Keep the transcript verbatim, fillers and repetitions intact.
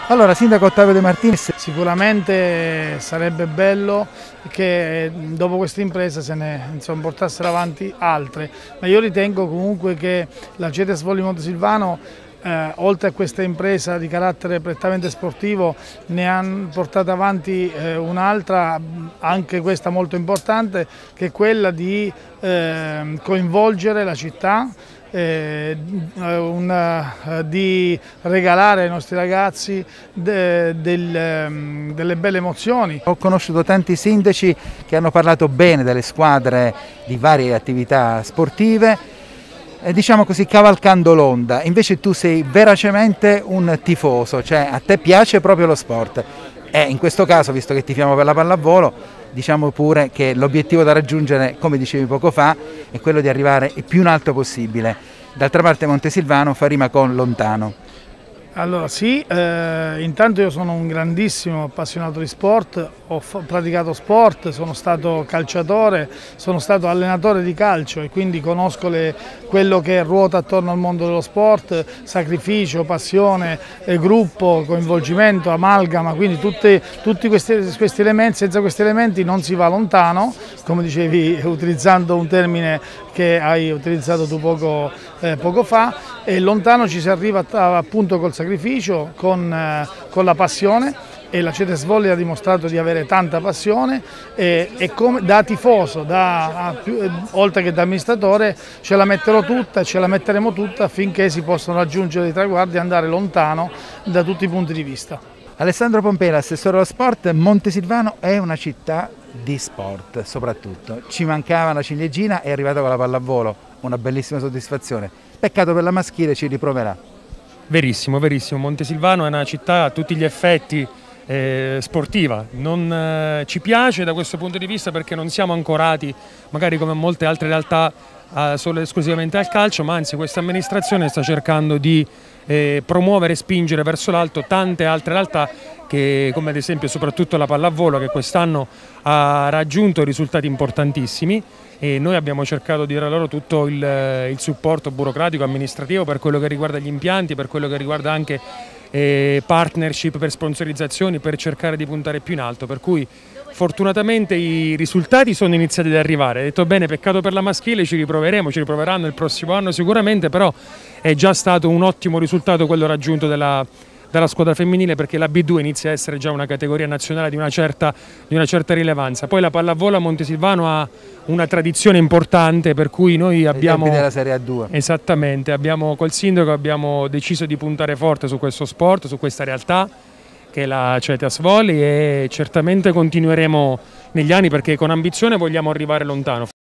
Allora, Sindaco Ottavio De Martinis. Sicuramente sarebbe bello che dopo questa impresa se ne insomma, portassero avanti altre, ma io ritengo comunque che la CETES Volley Montesilvano, eh, oltre a questa impresa di carattere prettamente sportivo, ne hanno portata avanti eh, un'altra, anche questa molto importante, che è quella di eh, coinvolgere la città, Eh, una, di regalare ai nostri ragazzi de, del, delle belle emozioni. Ho conosciuto tanti sindaci che hanno parlato bene delle squadre di varie attività sportive, eh, diciamo così cavalcando l'onda, invece tu sei veracemente un tifoso, cioè a te piace proprio lo sport e in questo caso, visto che tifiamo per la pallavolo, diciamo pure che l'obiettivo da raggiungere, come dicevi poco fa, è quello di arrivare il più in alto possibile. D'altra parte Montesilvano fa rima con lontano. Allora sì, eh, intanto io sono un grandissimo appassionato di sport, ho praticato sport, sono stato calciatore, sono stato allenatore di calcio e quindi conosco le, quello che ruota attorno al mondo dello sport, sacrificio, passione, eh, gruppo, coinvolgimento, amalgama, quindi tutti, tutti questi, questi elementi, senza questi elementi non si va lontano, come dicevi utilizzando un termine che hai utilizzato tu poco, eh, poco fa, e lontano ci si arriva appunto col sacrificio, con, eh, con la passione, e la CETES Volley ha dimostrato di avere tanta passione e, e come, da tifoso, da, a, più, eh, oltre che da amministratore, ce la metterò tutta e ce la metteremo tutta affinché si possano raggiungere i traguardi e andare lontano da tutti i punti di vista. Alessandro Pompei, assessore allo sport. Montesilvano è una città di sport soprattutto, ci mancava la ciliegina, è arrivata con la pallavolo, una bellissima soddisfazione, peccato per la maschile, ci riproverà. Verissimo, verissimo, Montesilvano è una città a tutti gli effetti eh, sportiva, non, eh, ci piace da questo punto di vista perché non siamo ancorati magari come molte altre realtà eh, solo esclusivamente al calcio, ma anzi questa amministrazione sta cercando di eh, promuovere e spingere verso l'alto tante altre realtà che, come ad esempio soprattutto la pallavolo, che quest'anno ha raggiunto risultati importantissimi, e noi abbiamo cercato di dare loro tutto il, il supporto burocratico, amministrativo per quello che riguarda gli impianti, per quello che riguarda anche eh, partnership per sponsorizzazioni, per cercare di puntare più in alto, per cui fortunatamente i risultati sono iniziati ad arrivare. Detto bene, peccato per la maschile, ci riproveremo, ci riproveranno il prossimo anno sicuramente, però è già stato un ottimo risultato quello raggiunto della dalla squadra femminile, perché la B due inizia a essere già una categoria nazionale di una certa, di una certa rilevanza. Poi la pallavolo a Montesilvano ha una tradizione importante, per cui noi abbiamo della Serie A due. Esattamente, abbiamo col sindaco abbiamo deciso di puntare forte su questo sport, su questa realtà che è la CETES Volley, e certamente continueremo negli anni perché con ambizione vogliamo arrivare lontano.